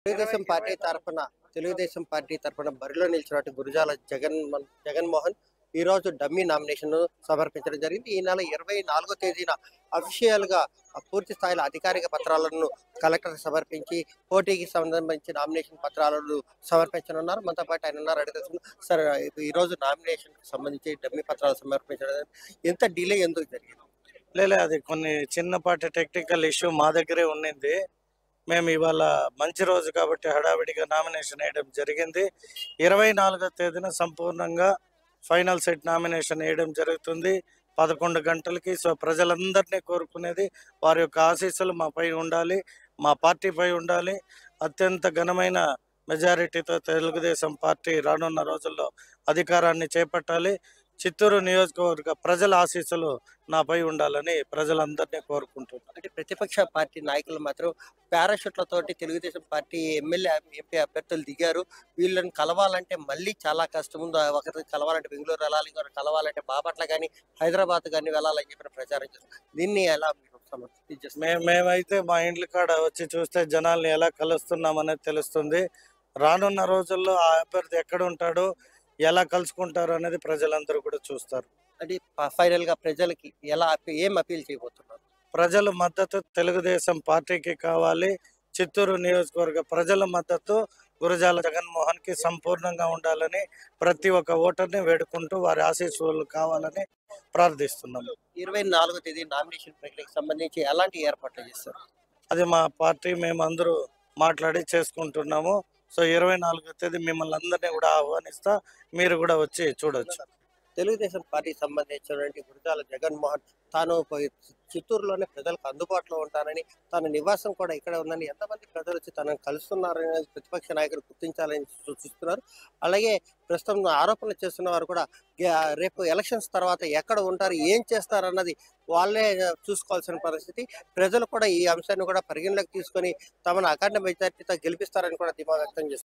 Telugu Desam party తరపున బరిలో నిలిచినటువంటి గురజాల జగన్మోహన్ ఈ రోజు డమ్మీ నామినేషన్ సమర్పించడం జరిగింది. ఈ నెల 24వ తేదీన అఫీషియల్ గా పూర్తి స్థాయిలో అధికారిక పత్రాలను కలెక్టర్ సమర్పించి పోటీకి సంబంధించి నామినేషన్ పత్రాలను సమర్పించనున్నారు. మనతో పాటు ఆయన ఉన్నారు. అడిగి సార్, ఈ రోజు నామినేషన్ కి సంబంధించి డమ్మీ పత్రాలు సమర్పించడం ఎంత డిలే ఎందుకు జరిగింది? లేదు, అది కొన్ని చిన్నపాటి టెక్నికల్ ఇష్యూ మా దగ్గరే ఉండింది. మేము ఇవాళ మంచి రోజు కాబట్టి హడావిడిగా నామినేషన్ వేయడం జరిగింది. 24వ తేదీన సంపూర్ణంగా ఫైనల్ సెట్ నామినేషన్ వేయడం జరుగుతుంది 11 గంటలకి. సో ప్రజలందరినీ కోరుకునేది వారి యొక్క ఆశీస్సులు మాపై ఉండాలి, మా పార్టీపై ఉండాలి. అత్యంత ఘనమైన మెజారిటీతో తెలుగుదేశం పార్టీ రానున్న రోజుల్లో అధికారాన్ని చేపట్టాలి. చిత్తూరు నియోజకవర్గ ప్రజల ఆశీస్సులు నాపై ఉండాలని ప్రజలందరినీ కోరుకుంటున్నారు. అంటే ప్రతిపక్ష పార్టీ నాయకులు మాత్రం పారాషూట్లతోటి తెలుగుదేశం పార్టీ ఎమ్మెల్యే ఎంపీ అభ్యర్థులు దిగారు. వీళ్ళని కలవాలంటే మళ్ళీ చాలా కష్టం ఉంది. ఒకరికి కలవాలంటే బెంగళూరు వెళ్ళాలి, ఇంకొకరు కలవాలంటే బాపట్ల కానీ హైదరాబాద్ కానీ వెళ్ళాలని చెప్పిన ప్రచారం చేస్తారు. దీన్ని ఎలా మీరు సమర్థించేస్తారు? మేమైతే మా ఇండ్ల కాడ వచ్చి చూస్తే జనాల్ని ఎలా కలుస్తున్నామనేది తెలుస్తుంది. రానున్న రోజుల్లో ఆ అభ్యర్థి ఎక్కడ ఉంటాడో, ఎలా కలుసుకుంటారు అనేది ప్రజలందరూ కూడా చూస్తారు. అంటే ఫైనల్ గా ప్రజలకి ఏం అపీల్ చేయబోతున్నారు? ప్రజల మద్దతు తెలుగుదేశం పార్టీకి కావాలి. చిత్తూరు నియోజకవర్గ ప్రజల మద్దతు గురజాల జగన్మోహన్ కి సంపూర్ణంగా ఉండాలని ప్రతి ఒక్క ఓటర్ని వేడుకుంటూ వారి ఆశీస్సులు కావాలని ప్రార్థిస్తున్నాము. 24వ తేదీ నామినేషన్ ప్రక్రియకు సంబంధించి ఎలాంటి ఏర్పాట్లు చేస్తారు? అది మా పార్టీ మేమందరూ మాట్లాడి చేసుకుంటున్నాము. సో 24వ తేదీ మిమ్మల్ని అందరినీ కూడా ఆహ్వానిస్తా, మీరు కూడా వచ్చి చూడొచ్చు. తెలుగుదేశం పార్టీకి సంబంధించినటువంటి గురజాల జగన్మోహన్ తాను చిత్తూరులోనే ప్రజలకు అందుబాటులో ఉంటానని, తన నివాసం కూడా ఇక్కడ ఉందని, ఎంతమంది ప్రజలు వచ్చి తనను కలుస్తున్నారని ప్రతిపక్ష నాయకులు గుర్తించాలని సూచిస్తున్నారు. అలాగే ప్రస్తుతం ఆరోపణలు చేస్తున్న వారు కూడా రేపు ఎలక్షన్స్ తర్వాత ఎక్కడ ఉంటారు, ఏం చేస్తారన్నది వాళ్ళే చూసుకోవాల్సిన పరిస్థితి. ప్రజలు కూడా ఈ అంశాన్ని కూడా పరిగణలోకి తీసుకొని తమను అఖండ మెజార్టీతో గెలిపిస్తారని కూడా ధీమా వ్యక్తం చేస్తున్నారు.